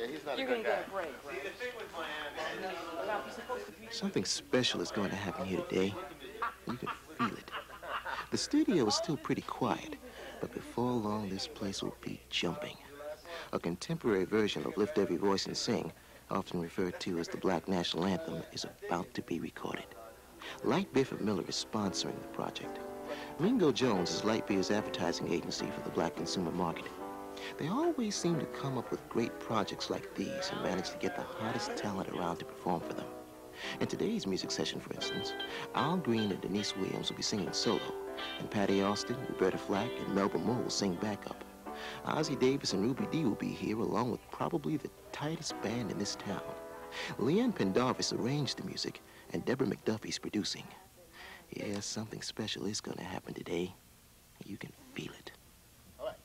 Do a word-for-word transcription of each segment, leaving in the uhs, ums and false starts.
Yeah, he's not You're a good gonna guy. get a break, right? See, the thing with Miami You're supposed to be... Something special is going to happen here today. You can feel it. The studio is still pretty quiet, but before long, this place will be jumping. A contemporary version of Lift Every Voice and Sing, often referred to as the Black National Anthem, is about to be recorded. Light Beer from Miller is sponsoring the project. Mingo Jones is Light Beer's advertising agency for the black consumer market. They always seem to come up with great projects like these and manage to get the hottest talent around to perform for them. In today's music session, for instance, Al Green and Deniece Williams will be singing solo, and Patti Austin, Roberta Flack, and Melba Moore will sing backup. Ossie Davis and Ruby Dee will be here along with probably the tightest band in this town. Leanne Pendarvis arranged the music, and Deborah McDuffie's producing. Yeah, something special is going to happen today. You can feel it. All right.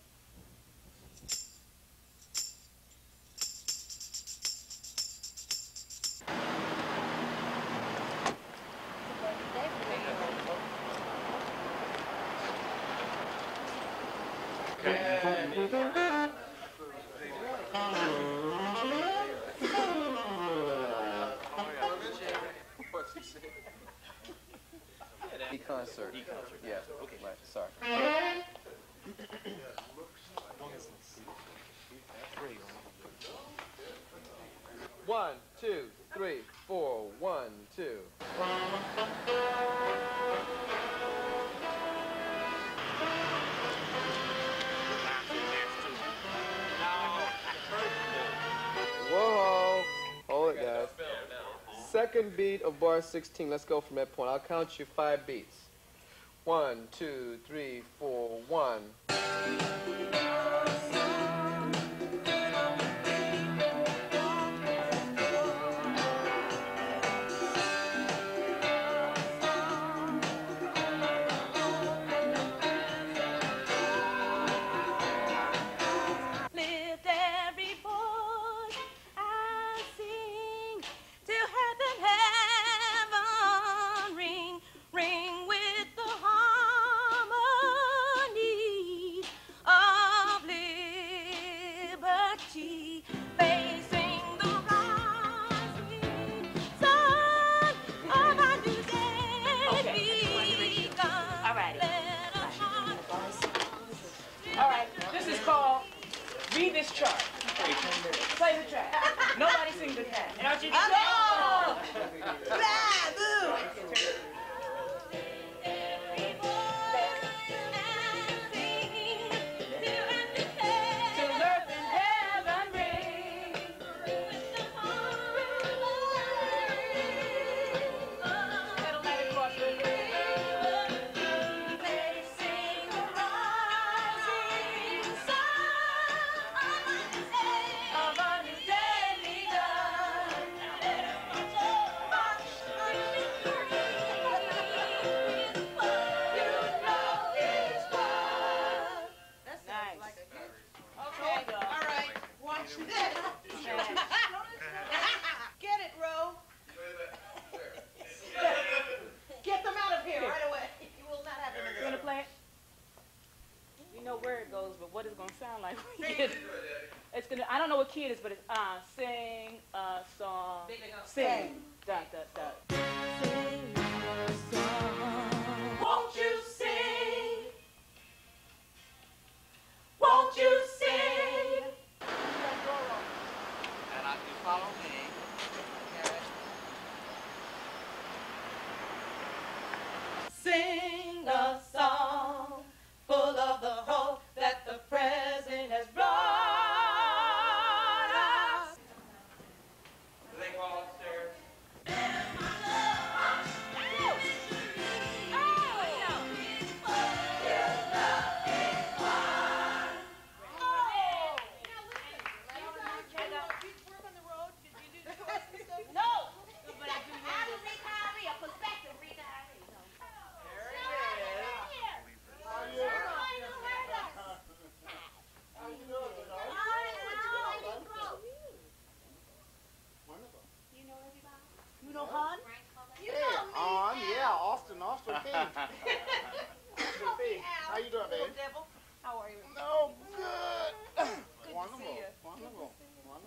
E-concert. E-concert. Yeah. Okay. Right. Sorry. One, two, three, four. One, two. Whoa! Hold it, guys. Second beat of bar sixteen. Let's go from that point. I'll count you five beats. One, two, three, four, one. Read this chart. Play the track. Nobody sings the track. And aren't you the oh! Blah, boo! It's gonna. I don't know what key it is, but it's uh, sing a song. Sing. Dun, dun, dun. Sing a song. Won't you sing? Won't you sing? And I can follow me. Sing a song full of the hope that the present has brought us. Do they go upstairs?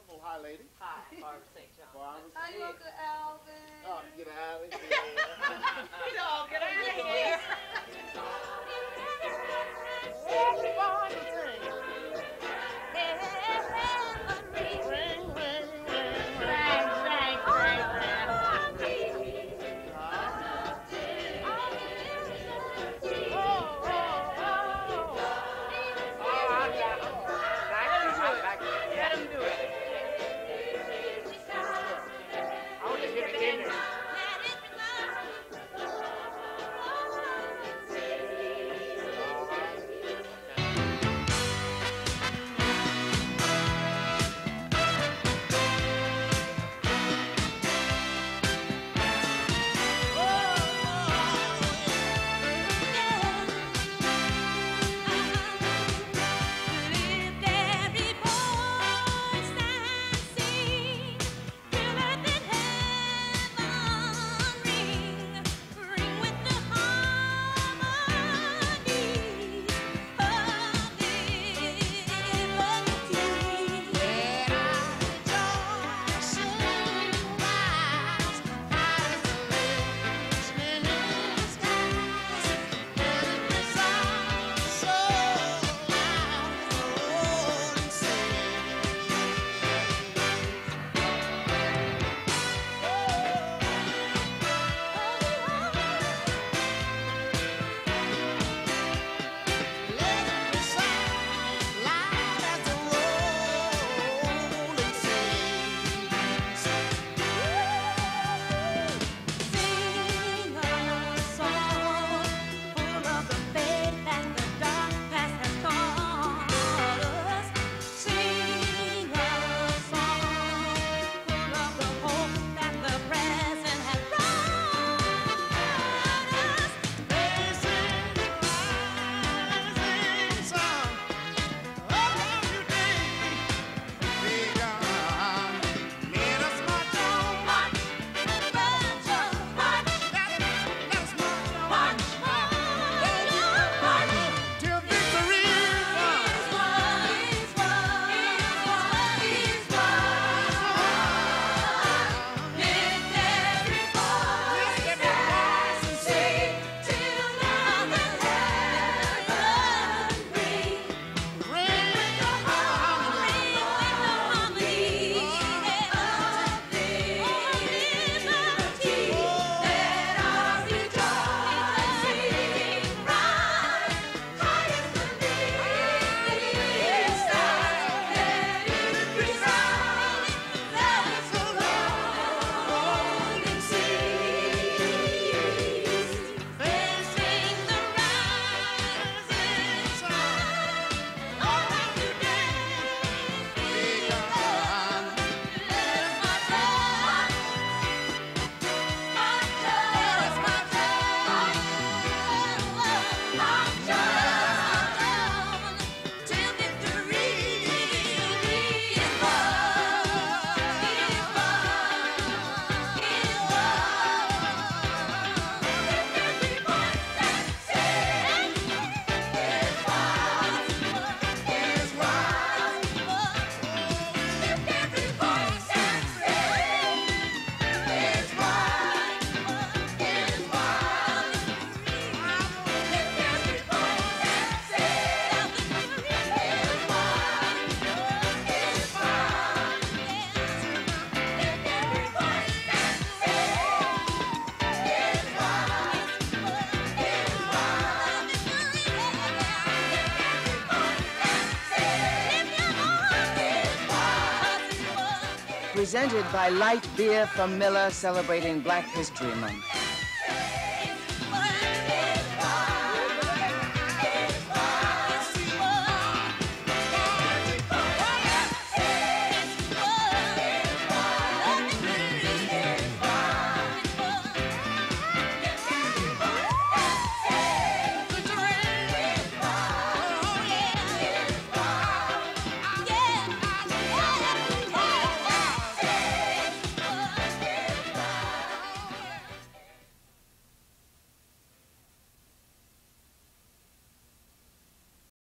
Oh, hi, lady. Hi, Barbara Saint John. Barbara. Hi, Uncle Alvin. Oh, get out of here. You know, get out of here. Everybody sing. Ring, ring, ring, ring. Ring, ring, ring, ring. Let him do it. I want to hear the end. Presented by Light Beer from Miller, celebrating Black History Month.